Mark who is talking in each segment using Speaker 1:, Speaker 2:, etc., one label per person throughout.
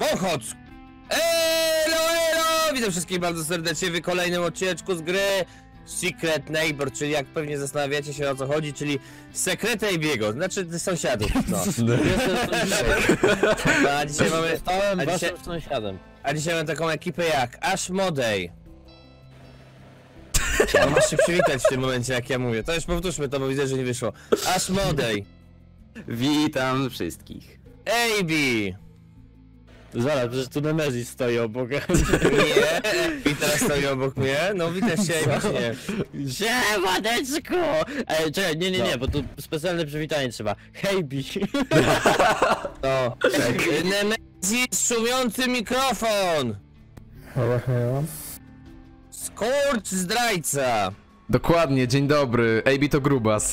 Speaker 1: Wąchocz! Elo! Witam wszystkich bardzo serdecznie w kolejnym odcineczku z gry Secret Neighbor, czyli jak pewnie zastanawiacie się o co chodzi, czyli sekret Ejbiego, znaczy sąsiadów. No. A dzisiaj mamy... A dzisiaj mamy taką ekipę jak Ashmodej. No, masz się przywitać w tym momencie, jak ja mówię. To już powtórzmy to, bo widzę, że nie wyszło. Ashmodej.
Speaker 2: Witam wszystkich.
Speaker 1: AB.
Speaker 3: Zaraz, przecież tu Nemesis stoi obok.
Speaker 1: Nie, i teraz stoi obok mnie. No witasz się, właśnie.
Speaker 3: Siemaneczku! Ej, czekaj, nie, bo tu specjalne przywitanie trzeba. Hej, Bi.
Speaker 1: No. Nemesis, szumiący mikrofon. Skurcz zdrajca.
Speaker 4: Dokładnie, dzień dobry. AB to grubas.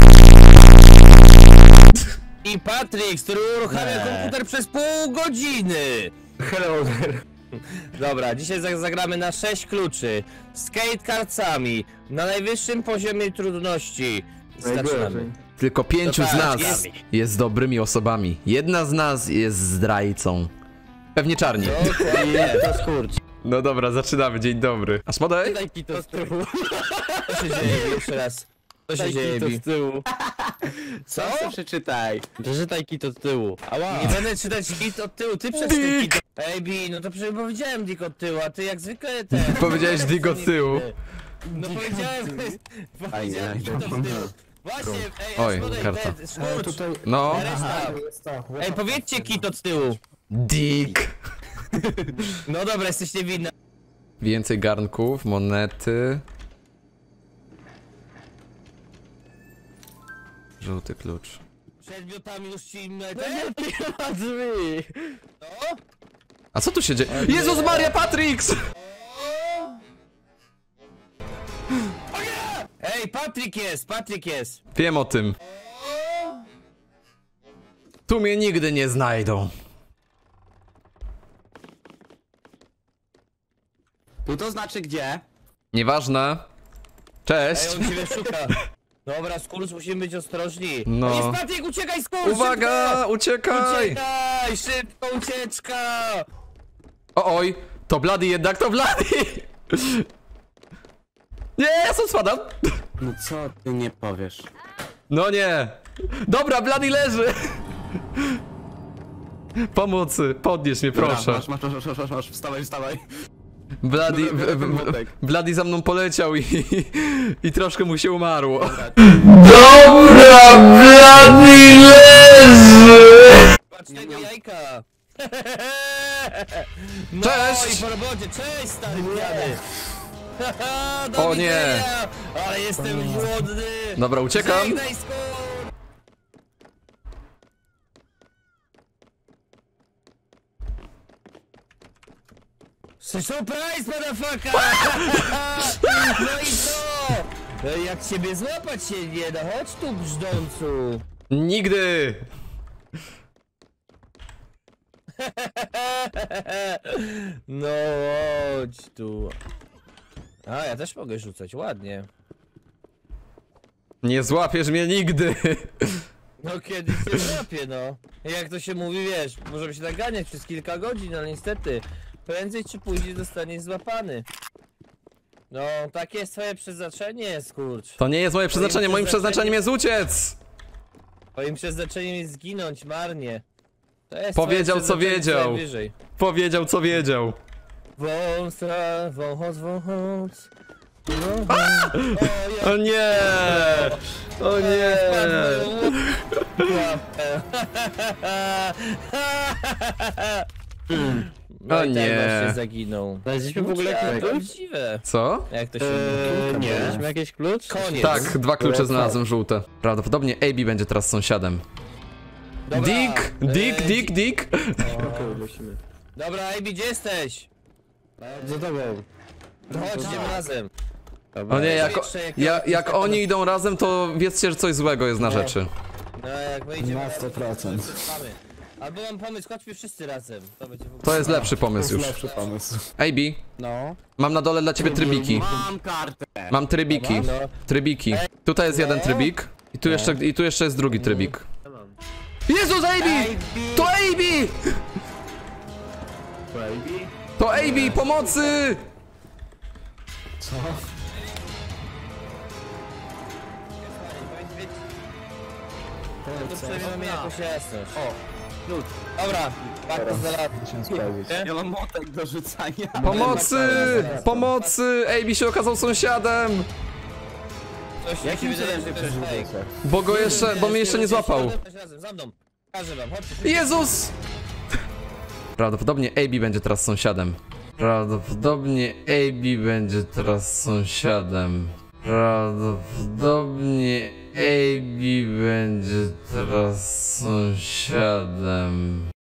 Speaker 1: I Patrick, który uruchamia komputer przez pół godziny.
Speaker 2: Hello there.
Speaker 1: Dobra, dzisiaj zagramy na 6 kluczy. Skate kartami. Na najwyższym poziomie trudności. Zaczynamy.
Speaker 4: Tylko 5
Speaker 1: To
Speaker 4: z
Speaker 1: tak,
Speaker 4: nas jest dobrymi osobami. Jedna z nas jest zdrajcą. Pewnie czarni.
Speaker 1: Dokładnie.
Speaker 3: To skurcz.
Speaker 4: No dobra, zaczynamy. Dzień dobry. Ashmodej?
Speaker 3: Daj kito z tyłu.
Speaker 1: Co się dzieje jeszcze raz? Co się
Speaker 3: Daj
Speaker 1: dzieje,
Speaker 3: kito
Speaker 1: Bi?
Speaker 3: z tyłu.
Speaker 1: Co?
Speaker 2: Przeczytaj.
Speaker 3: Przeczytaj kito z tyłu. Ała.
Speaker 1: Nie będę czytać kit od tyłu, ty przeczytaj kit. Ej, Bi, no to przecież powiedziałem Dick od tyłu, a ty jak zwykle ten...
Speaker 4: Powiedziałeś Dick od tyłu.
Speaker 1: No powiedziałem kit od tyłu. Właśnie, ej,
Speaker 4: Oj,
Speaker 1: Ashmodej,
Speaker 4: karta.
Speaker 1: Skurcz,
Speaker 4: No.
Speaker 1: reszta. Ej, powiedzcie kit od tyłu.
Speaker 4: Dick.
Speaker 1: No dobra, jesteś niewinna.
Speaker 4: Więcej garnków, monety. Żółty klucz.
Speaker 1: Przedmiotami już ci
Speaker 3: Nie ma drzwi.
Speaker 1: No?
Speaker 4: A co tu się dzieje? Jezus Maria, Patrix!
Speaker 1: Ej, Patryk jest!
Speaker 4: Wiem o tym. Tu mnie nigdy nie znajdą.
Speaker 2: Tu to znaczy gdzie?
Speaker 4: Nieważne. Cześć.
Speaker 1: Ej, on ciebie szuka. Dobra, Skurcz, musimy być ostrożni.
Speaker 4: No.
Speaker 1: Jest Patryk, uciekaj, Skurcz!
Speaker 4: Uwaga,
Speaker 1: Szybko!
Speaker 4: uciekaj!
Speaker 1: Uciekaj, szybko, ucieczka!
Speaker 4: Oj, to Bloody jednak, to Bloody! Nie, ja sam spadam.
Speaker 2: No co ty nie powiesz?
Speaker 4: No nie. Dobra, Bloody leży. Pomocy, podnieś mnie, proszę.
Speaker 2: Masz, wstawaj.
Speaker 4: Bloody,
Speaker 2: Dobra, ten młotek.
Speaker 4: Bloody za mną poleciał i troszkę mu się umarło. Dobra, Bloody leży!
Speaker 1: Patrz tego jajka! No
Speaker 4: Cześć!
Speaker 1: i po robocie, cześć stary pijany!
Speaker 4: O nie!
Speaker 1: Ale jestem głodny!
Speaker 4: Dobra, uciekam.
Speaker 1: Żegnaj, Skurcz! Surprise, motherfucker! No i co? No i jak ciebie złapać się nie da, chodź tu brzdącu!
Speaker 4: Nigdy!
Speaker 1: No chodź tu. A, ja też mogę rzucać, ładnie.
Speaker 4: Nie złapiesz mnie nigdy!
Speaker 1: No kiedyś się złapię, no. Jak to się mówi, wiesz, możemy się naganiać przez kilka godzin, ale niestety prędzej czy później zostaniesz złapany. No, takie jest twoje przeznaczenie, Skurcz.
Speaker 4: To nie jest moje przeznaczenie, moim przeznaczeniem jest uciec!
Speaker 1: Twoim przeznaczeniem jest zginąć marnie. To jest
Speaker 4: Powiedział,
Speaker 1: twoje
Speaker 4: co
Speaker 1: przeznaczenie
Speaker 4: wiedział.
Speaker 1: najwyżej.
Speaker 4: Powiedział, co wiedział.
Speaker 1: Wąsa, wąchóc.
Speaker 4: O nie! O nie!
Speaker 1: No
Speaker 4: O
Speaker 1: i tak
Speaker 4: nie.
Speaker 1: właśnie zaginął.
Speaker 3: Znaleźliśmy w ogóle
Speaker 1: To
Speaker 3: klucz?
Speaker 1: prawdziwe.
Speaker 4: Co?
Speaker 1: Jak to się mówi?
Speaker 3: Znaleźliśmy jakiś klucz?
Speaker 1: Koniec.
Speaker 4: Tak, 2 klucze znalazłem żółte. Prawdopodobnie AB będzie teraz sąsiadem.
Speaker 1: Dobra,
Speaker 4: Dick!
Speaker 1: Dobra, AB, gdzie jesteś?
Speaker 3: Za tobą.
Speaker 1: Chodź, idziemy razem.
Speaker 4: O nie, jak oni idą razem, to wiedzcie, że coś złego jest na rzeczy.
Speaker 1: No, jak my idziemy
Speaker 2: Na
Speaker 1: razem,
Speaker 2: 100%.
Speaker 1: to mamy. Albo mam pomysł, chodźmy wszyscy razem. To będzie w ogóle...
Speaker 4: To jest lepszy pomysł już.
Speaker 2: Lepszy pomysł.
Speaker 4: AB,
Speaker 3: No.
Speaker 4: mam na dole dla ciebie trybiki.
Speaker 2: Mam kartę.
Speaker 4: Mam trybiki.
Speaker 1: No.
Speaker 4: Trybiki. Tutaj jest jeden trybik. I tu jeszcze jest drugi trybik. Jezus, AB! To AB!
Speaker 2: Baby?
Speaker 4: To AB, pomocy!
Speaker 2: Co?
Speaker 1: To przejmie mnie jakąś jasność.
Speaker 2: O, lód.
Speaker 1: Dobra, patrz za lat.
Speaker 2: Ja mam motek do rzucania.
Speaker 4: Pomocy! Pomocy! AB się okazał sąsiadem!
Speaker 1: Coś
Speaker 2: Jakim
Speaker 1: mi się wydaje,
Speaker 2: cudem
Speaker 1: że
Speaker 2: ty
Speaker 1: to jest
Speaker 2: przeżyłeś?
Speaker 1: fake.
Speaker 4: Bo mnie jeszcze nie złapał.
Speaker 1: Razem, za mną. Każę wam, chodźcie.
Speaker 4: Jezus! Prawdopodobnie AB będzie teraz sąsiadem. Prawdopodobnie AB będzie teraz sąsiadem. Prawdopodobnie AB będzie teraz sąsiadem.